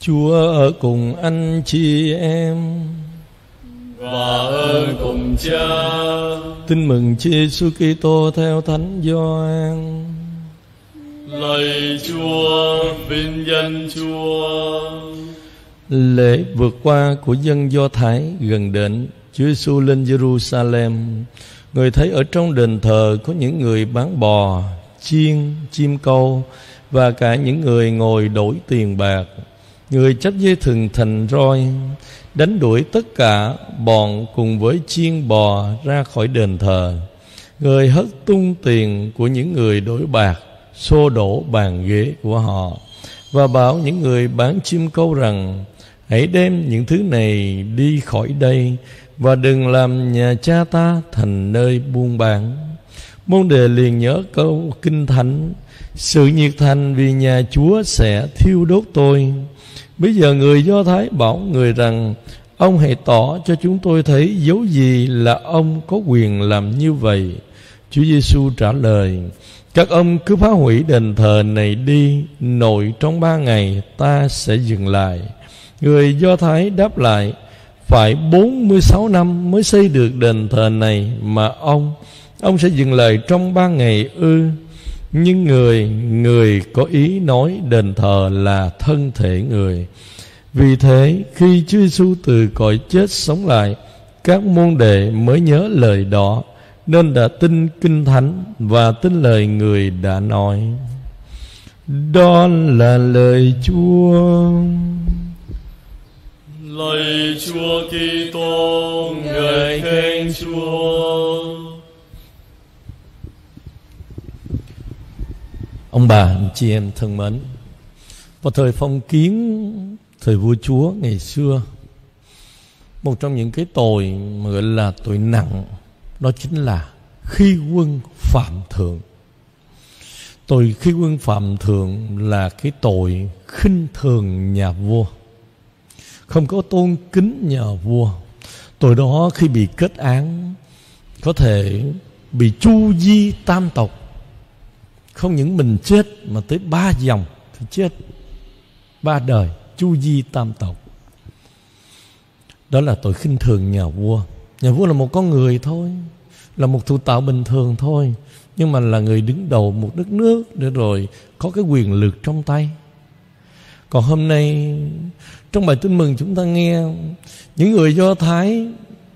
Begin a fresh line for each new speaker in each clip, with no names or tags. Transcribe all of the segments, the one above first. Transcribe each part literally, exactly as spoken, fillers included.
Chúa ở cùng anh chị em
và ở cùng Cha.
Tin mừng Chúa Giêsu Kitô theo Thánh Gioan.
Lạy Chúa, vinh danh Chúa.
Lễ vượt qua của dân Do Thái gần đến, Chúa Giêsu lên Jerusalem. Người thấy ở trong đền thờ có những người bán bò, chiên, chim câu và cả những người ngồi đổi tiền bạc. Người chấp dây thừng thành roi, đánh đuổi tất cả bọn cùng với chiên bò ra khỏi đền thờ. Người hất tung tiền của những người đổi bạc, xô đổ bàn ghế của họ, và bảo những người bán chim câu rằng: hãy đem những thứ này đi khỏi đây, và đừng làm nhà Cha ta thành nơi buôn bán. Môn đệ liền nhớ câu Kinh Thánh: sự nhiệt thành vì nhà Chúa sẽ thiêu đốt tôi. Bây giờ người Do Thái bảo người rằng: ông hãy tỏ cho chúng tôi thấy dấu gì là ông có quyền làm như vậy. Chúa Giêsu trả lời: các ông cứ phá hủy đền thờ này đi, nội trong ba ngày ta sẽ dừng lại. Người Do Thái đáp lại: phải bốn mươi sáu năm mới xây được đền thờ này, mà ông Ông sẽ dừng lại trong ba ngày ư? Nhưng người Người có ý nói đền thờ là thân thể người. Vì thế khi Chúa Giêsu từ cõi chết sống lại, các môn đệ mới nhớ lời đó, nên đã tin Kinh Thánh và tin lời người đã nói. Đó là lời Chúa.
Lạy Chúa Kitô, ngợi khen Chúa.
Ông bà, anh chị em thân mến, vào thời phong kiến, thời vua chúa ngày xưa, một trong những cái tội mà gọi là tội nặng, đó chính là khi quân phạm thượng. Tội khi quân phạm thượng là cái tội khinh thường nhà vua, không có tôn kính nhà vua. Tội đó khi bị kết án có thể bị chu di tam tộc. Không những mình chết mà tới ba dòng phải chết, ba đời chu di tam tộc. Đó là tội khinh thường nhà vua. Nhà vua là một con người thôi, là một thủ tạo bình thường thôi, nhưng mà là người đứng đầu một đất nước, để rồi có cái quyền lực trong tay. Còn hôm nay trong bài tin mừng chúng ta nghe những người Do Thái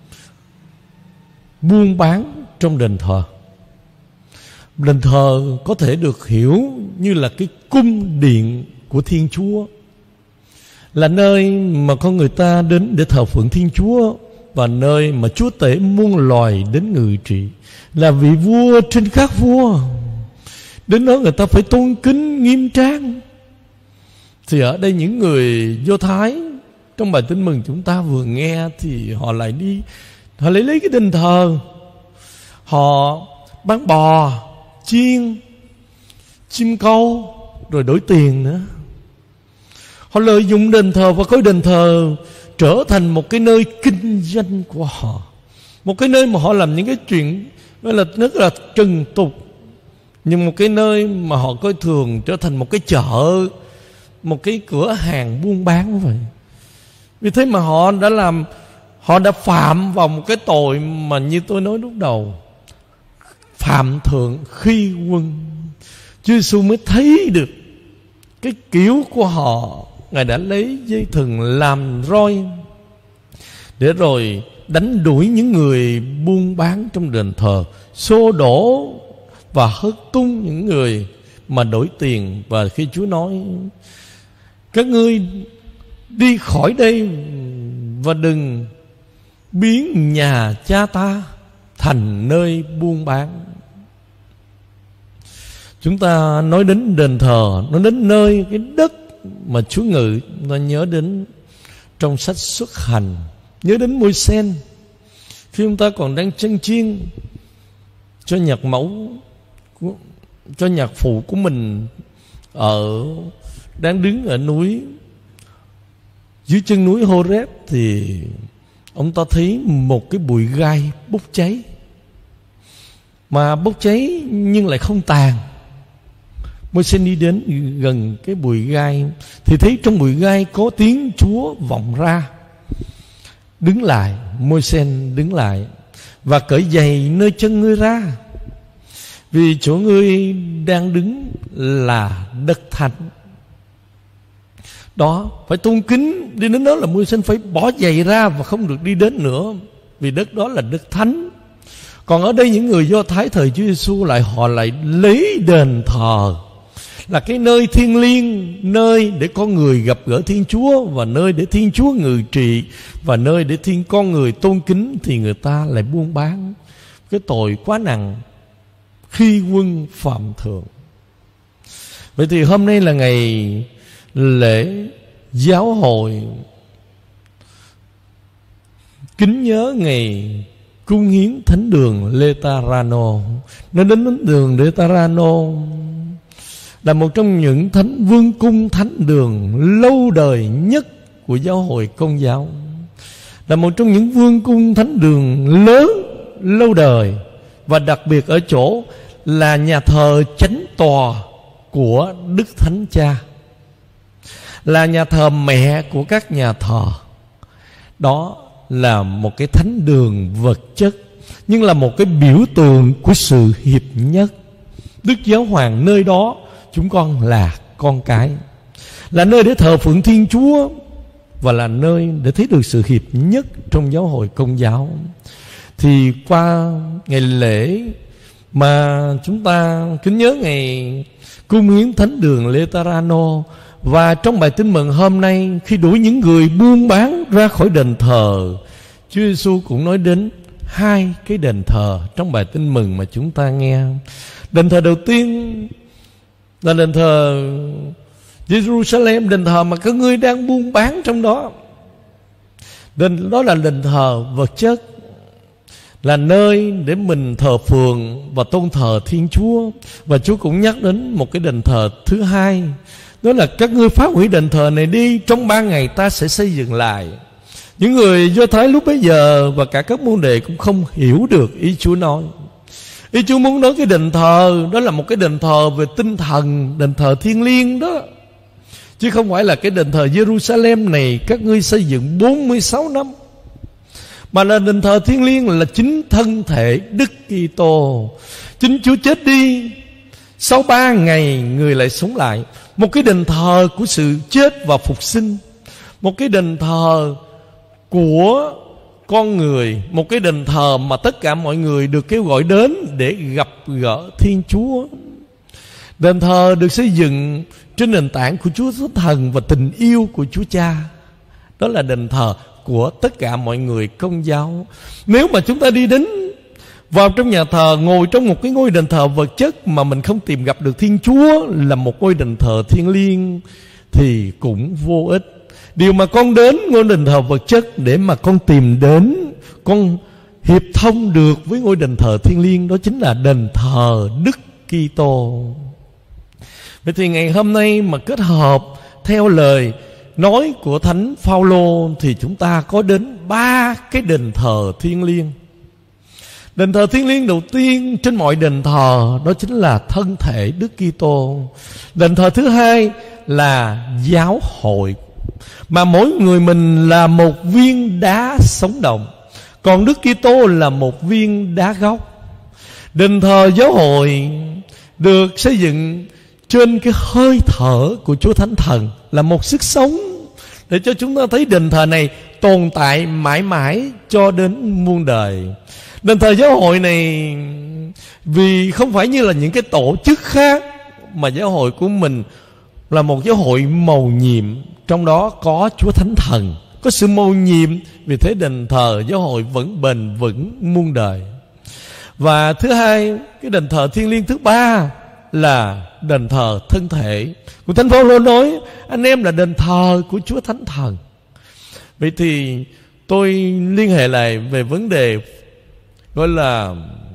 buôn bán trong đền thờ. Đền thờ có thể được hiểu như là cái cung điện của Thiên Chúa, là nơi mà con người ta đến để thờ phượng Thiên Chúa, và nơi mà Chúa tể muôn loài đến ngự trị, là vị vua trên các vua. Đến đó người ta phải tôn kính nghiêm trang. Thì ở đây những người Do Thái trong bài tin mừng chúng ta vừa nghe, thì họ lại đi, họ lấy lấy cái đền thờ, họ bán bò, chiên, chim câu, rồi đổi tiền nữa. Họ lợi dụng đền thờ và coi đền thờ trở thành một cái nơi kinh doanh của họ, một cái nơi mà họ làm những cái chuyện gọi là rất là trần tục, nhưng một cái nơi mà họ coi thường trở thành một cái chợ, một cái cửa hàng buôn bán vậy. Vì thế mà họ đã làm, họ đã phạm vào một cái tội mà như tôi nói lúc đầu, phạm thượng khi quân. Chúa Giêsu mới thấy được cái kiểu của họ. Ngài đã lấy dây thừng làm roi để rồi đánh đuổi những người buôn bán trong đền thờ, xô đổ và hất tung những người mà đổi tiền. Và khi Chúa nói: các ngươi đi khỏi đây và đừng biến nhà Cha ta thành nơi buôn bán. Chúng ta nói đến đền thờ, nói đến nơi, cái đất mà Chúa ngự, ta nhớ đến trong sách Xuất Hành, nhớ đến Môi-sen khi chúng ta còn đang chăn chiên cho nhạc mẫu, cho nhạc phụ của mình, ở đang đứng ở núi, dưới chân núi Hô-rép, thì ông ta thấy một cái bụi gai bốc cháy, mà bốc cháy nhưng lại không tàn, Môi-se đi đến gần cái bụi gai thì thấy trong bụi gai có tiếng Chúa vọng ra. Đứng lại, Môi-se đứng lại và cởi giày nơi chân ngươi ra, vì chỗ ngươi đang đứng là đất thánh. Đó, phải tôn kính. Đi đến đó là Môi-se phải bỏ giày ra và không được đi đến nữa, vì đất đó là đất thánh. Còn ở đây những người Do Thái thời Chúa Giêsu lại họ lại lấy đền thờ là cái nơi thiêng liêng, nơi để con người gặp gỡ Thiên Chúa, và nơi để Thiên Chúa ngự trị, và nơi để thiên con người tôn kính, thì người ta lại buôn bán. Cái tội quá nặng, khi quân phạm thượng. Vậy thì hôm nay là ngày lễ giáo hội kính nhớ ngày cung hiến thánh đường Laterano. Nó đến thánh đường Laterano là một trong những thánh vương cung thánh đường lâu đời nhất của giáo hội Công giáo, là một trong những vương cung thánh đường lớn lâu đời, và đặc biệt ở chỗ là nhà thờ chánh tòa của Đức Thánh Cha, là nhà thờ mẹ của các nhà thờ. Đó là một cái thánh đường vật chất, nhưng là một cái biểu tượng của sự hiệp nhất. Đức Giáo Hoàng nơi đó, chúng con là con cái, là nơi để thờ phượng Thiên Chúa, và là nơi để thấy được sự hiệp nhất trong giáo hội Công giáo. Thì qua ngày lễ mà chúng ta kính nhớ ngày cung hiến thánh đường Laterano, và trong bài tin mừng hôm nay, khi đuổi những người buôn bán ra khỏi đền thờ, Chúa Giêsu cũng nói đến hai cái đền thờ trong bài tin mừng mà chúng ta nghe. Đền thờ đầu tiên là đền thờ Jerusalem, đền thờ mà các ngươi đang buôn bán trong đó. Đền đó là đền thờ vật chất, là nơi để mình thờ phượng và tôn thờ Thiên Chúa. Và Chúa cũng nhắc đến một cái đền thờ thứ hai, đó là các ngươi phá hủy đền thờ này đi, trong ba ngày ta sẽ xây dựng lại. Những người Do Thái lúc bấy giờ và cả các môn đệ cũng không hiểu được ý Chúa nói. Ý Chúa muốn nói cái đền thờ đó là một cái đền thờ về tinh thần, đền thờ thiêng liêng đó, chứ không phải là cái đền thờ Jerusalem này các ngươi xây dựng bốn mươi sáu năm, mà là đền thờ thiêng liêng, là chính thân thể Đức Kitô. Chính Chúa chết đi, sau ba ngày người lại sống lại. Một cái đền thờ của sự chết và phục sinh, một cái đền thờ của con người, một cái đền thờ mà tất cả mọi người được kêu gọi đến để gặp gỡ Thiên Chúa. Đền thờ được xây dựng trên nền tảng của Chúa Thánh Thần và tình yêu của Chúa Cha. Đó là đền thờ của tất cả mọi người Công giáo. Nếu mà chúng ta đi đến vào trong nhà thờ, ngồi trong một cái ngôi đền thờ vật chất mà mình không tìm gặp được Thiên Chúa, là một ngôi đền thờ thiêng liêng, thì cũng vô ích. Điều mà con đến ngôi đền thờ vật chất để mà con tìm đến, con hiệp thông được với ngôi đền thờ thiêng liêng, đó chính là đền thờ Đức Kitô. Vậy thì ngày hôm nay mà kết hợp theo lời nói của Thánh Phaolô, thì chúng ta có đến ba cái đền thờ thiêng liêng. Đền thờ thiêng liêng đầu tiên trên mọi đền thờ đó chính là thân thể Đức Kitô. Đền thờ thứ hai là giáo hội, mà mỗi người mình là một viên đá sống động, còn Đức Kitô là một viên đá gốc. Đền thờ giáo hội được xây dựng trên cái hơi thở của Chúa Thánh Thần, là một sức sống để cho chúng ta thấy đền thờ này tồn tại mãi mãi cho đến muôn đời. Đền thờ giáo hội này vì không phải như là những cái tổ chức khác, mà giáo hội của mình là một giáo hội mầu nhiệm, trong đó có Chúa Thánh Thần, có sự mầu nhiệm. Vì thế đền thờ giáo hội vẫn bền vững muôn đời. Và thứ hai, cái đền thờ thiêng liêng thứ ba là đền thờ thân thể của Thánh Phaolô nói anh em là đền thờ của Chúa Thánh Thần. Vậy thì tôi liên hệ lại về vấn đề gọi là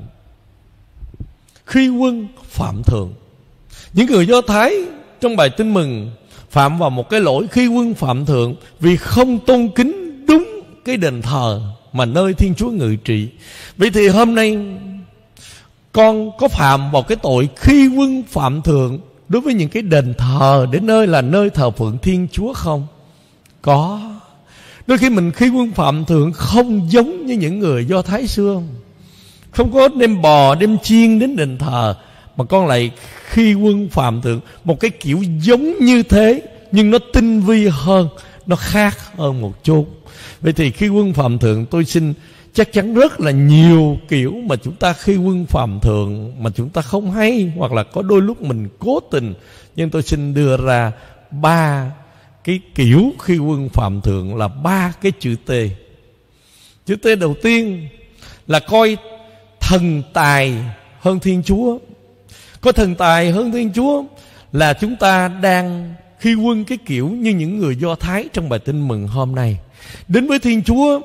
khi quân phạm thượng. Những người Do Thái trong bài tin mừng phạm vào một cái lỗi khi quân phạm thượng, vì không tôn kính đúng cái đền thờ mà nơi Thiên Chúa ngự trị. Vậy thì hôm nay con có phạm vào cái tội khi quân phạm thượng đối với những cái đền thờ để nơi là nơi thờ phượng Thiên Chúa không? Có. Đôi khi mình khi quân phạm thượng không giống như những người Do Thái xưa, không có đem bò đem chiên đến đền thờ, mà con lại khi quân phạm thượng một cái kiểu giống như thế, nhưng nó tinh vi hơn, nó khác hơn một chút. Vậy thì khi quân phạm thượng, tôi xin chắc chắn rất là nhiều kiểu mà chúng ta khi quân phạm thượng mà chúng ta không hay, hoặc là có đôi lúc mình cố tình. Nhưng tôi xin đưa ra ba cái kiểu khi quân phạm thượng, là ba cái chữ T. Chữ T đầu tiên là coi thần tài hơn Thiên Chúa. Coi thần tài hơn Thiên Chúa là chúng ta đang khi quân cái kiểu như những người Do Thái trong bài tin mừng hôm nay. Đến với Thiên Chúa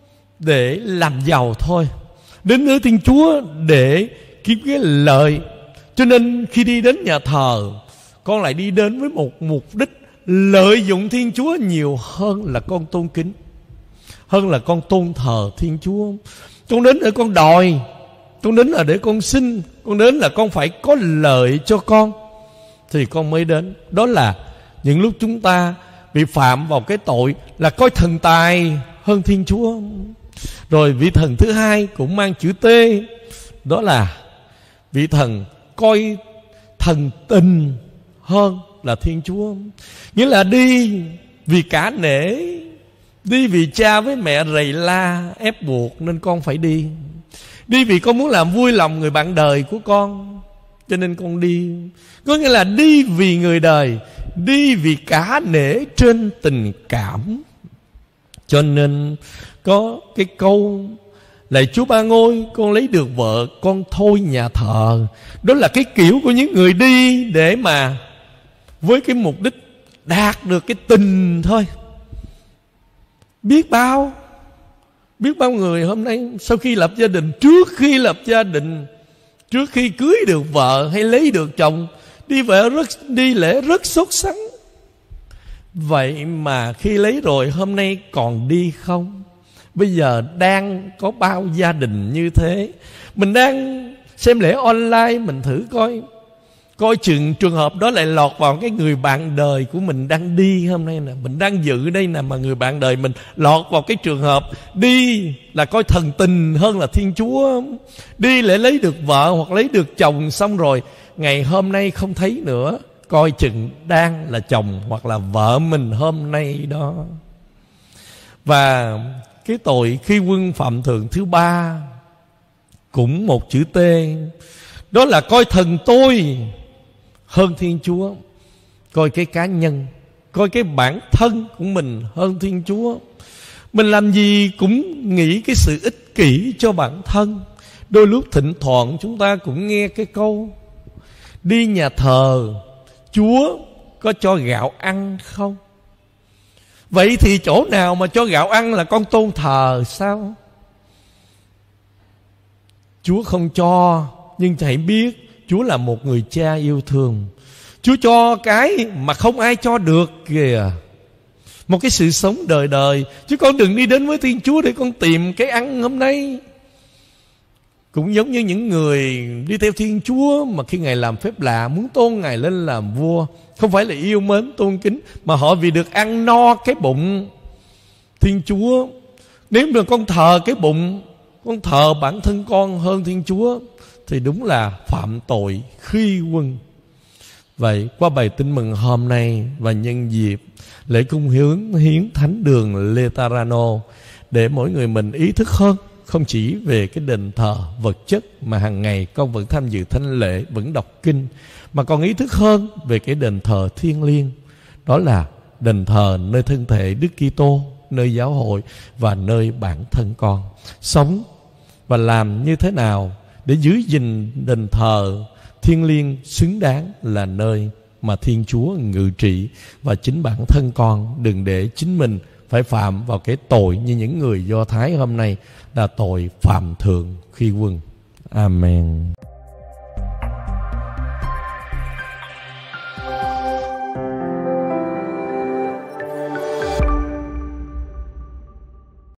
để làm giàu thôi, đến với Thiên Chúa để kiếm cái lợi. Cho nên khi đi đến nhà thờ, con lại đi đến với một mục đích lợi dụng Thiên Chúa nhiều hơn là con tôn kính, hơn là con tôn thờ Thiên Chúa. Con đến để con đòi, con đến là để con xin, con đến là con phải có lợi cho con thì con mới đến. Đó là những lúc chúng ta bị phạm vào cái tội là coi thần tài hơn Thiên Chúa. Rồi vị thần thứ hai cũng mang chữ T, đó là vị thần coi thần tình hơn là Thiên Chúa. Nghĩa là đi vì cả nể, đi vì cha với mẹ rầy la ép buộc nên con phải đi, đi vì con muốn làm vui lòng người bạn đời của con cho nên con đi. Có nghĩa là đi vì người đời, đi vì cả nể trên tình cảm. Cho nên có cái câu lạy Chúa Ba Ngôi, con lấy được vợ con thôi nhà thờ. Đó là cái kiểu của những người đi để mà với cái mục đích đạt được cái tình thôi. Biết bao Biết bao người hôm nay sau khi lập gia đình, trước khi lập gia đình, trước khi cưới được vợ hay lấy được chồng, đi vợ rất đi lễ rất sốt sắng. Vậy mà khi lấy rồi hôm nay còn đi không? Bây giờ đang có bao gia đình như thế. Mình đang xem lễ online, mình thử coi, coi chừng trường hợp đó lại lọt vào cái người bạn đời của mình đang đi hôm nay nè. Mình đang dự đây nè, mà người bạn đời mình lọt vào cái trường hợp đi là coi thần tình hơn là Thiên Chúa. Đi để lấy được vợ hoặc lấy được chồng, xong rồi ngày hôm nay không thấy nữa, coi chừng đang là chồng hoặc là vợ mình hôm nay đó. Và cái tội khi quân phạm thượng thứ ba cũng một chữ T, đó là coi thần tôi hơn Thiên Chúa, coi cái cá nhân, coi cái bản thân của mình hơn Thiên Chúa. Mình làm gì cũng nghĩ cái sự ích kỷ cho bản thân. Đôi lúc thỉnh thoảng chúng ta cũng nghe cái câu đi nhà thờ, Chúa có cho gạo ăn không? Vậy thì chỗ nào mà cho gạo ăn là con tôn thờ sao? Chúa không cho, nhưng hãy biết Chúa là một người cha yêu thương. Chúa cho cái mà không ai cho được kìa, một cái sự sống đời đời. Chứ con đừng đi đến với Thiên Chúa để con tìm cái ăn hôm nay. Cũng giống như những người đi theo Thiên Chúa mà khi Ngài làm phép lạ muốn tôn Ngài lên làm vua, không phải là yêu mến tôn kính, mà họ vì được ăn no cái bụng Thiên Chúa. Nếu mà con thờ cái bụng, con thờ bản thân con hơn Thiên Chúa, thì đúng là phạm tội khi quân. Vậy qua bài tin mừng hôm nay và nhân dịp lễ cung hiến hiến thánh đường Laterano, để mỗi người mình ý thức hơn, không chỉ về cái đền thờ vật chất mà hàng ngày con vẫn tham dự thánh lễ, vẫn đọc kinh, mà còn ý thức hơn về cái đền thờ thiêng liêng, đó là đền thờ nơi thân thể Đức Kitô, nơi giáo hội và nơi bản thân con. Sống và làm như thế nào để giữ gìn đền thờ thiêng liêng xứng đáng là nơi mà Thiên Chúa ngự trị, và chính bản thân con đừng để chính mình phải phạm vào cái tội như những người Do Thái hôm nay, là tội phạm thượng khi quân. Amen.